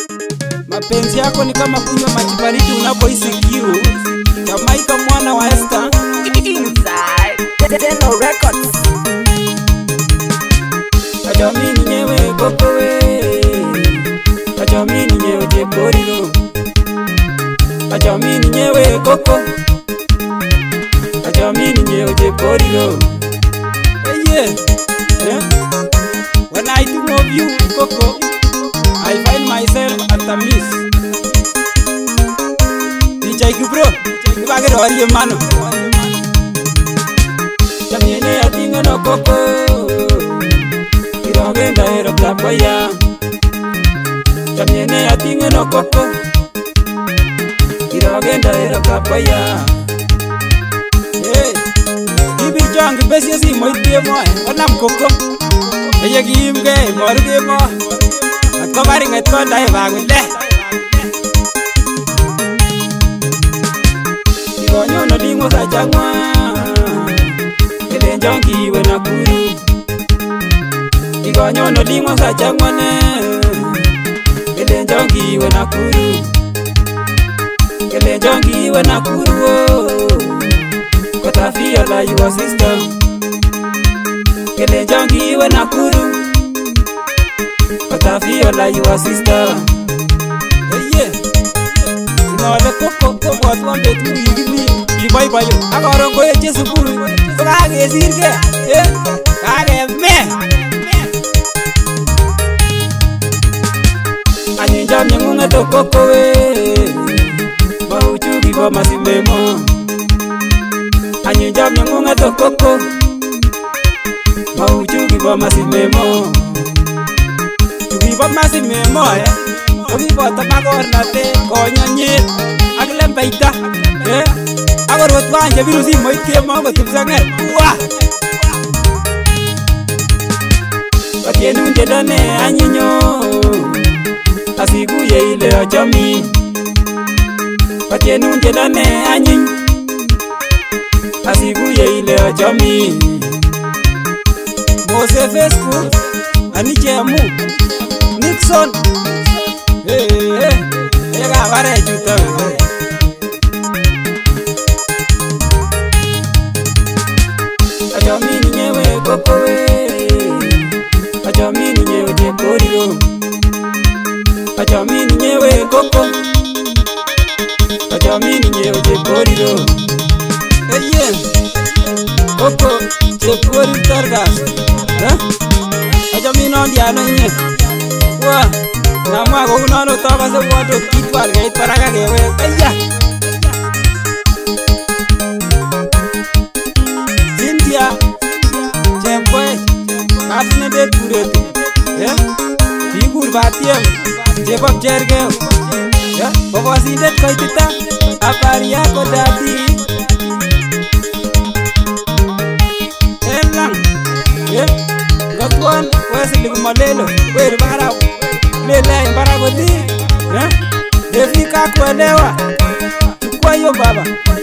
Mapenzi yako ni kama kunywa maji baridi unapohisi kiu. Jamaika mwana wa Esther. Inside Deno Records. Ajamini nyewe koko we. Ajamini nyewe jeporiro. Ajamini nyewe koko. Ajamini nyewe jeporiro. Yeah. When I think of you, Coco, I find myself at a miss. DJ Kubro, you back at all your man. Jamie, I think no Coco. You don't get the head of the fire. Jamie, I think no Coco. You don't get the head of the fire. Hey, you be young, the best you see, my dear boy. What am Coco? Ella game game, more game more. I'm covering it for die bag with that. You go no limo sa jangwa. Kele jongi we na kuru. You go no limo sa jangwa ne. Kele jongi we na kuru. Kele jongi we na kuru. Cause I feel like you a sister. Kele jongi we na kuru. But I feel like you a sister. Yeah. You know the Coco was one day to give me. You buy you. I got to go to Jesus. So I get here. Yeah. I get me. I need jam young at the Coco way. But you give up my memo. I need jam young at the Coco. But you give up my memo. Viva masi memo viva tabagor nate konya nyet aglem baita agor watwanje virusi moitie mago tumsange wa patienu ndane anyinyo asiguye ile ajami patienu ndane anyin asiguye ile ajami Mose Facebook anichemu Nixon, ega vare juta. Ajamini nyewe koko we, ajamini nyewe jeporiro, ajamini nyewe koko, ajamini nyewe jeporiro. Koko jeporiro targas, ajamini on diano nye. Wah, nama kau nano tahu pasal waduh kitwar gay paraga gawe, ayah. Cynthia, cempoy, kasih deh pure tu, ya. Figur batiam, jebab jergeo, ya. Bawa sindet kau kita, apa ria kau dati? Elang, ya. Gatuan, wes ligu malelo, wes barau. Lele barabodi, defika kuelewa, chukua hiyo baba.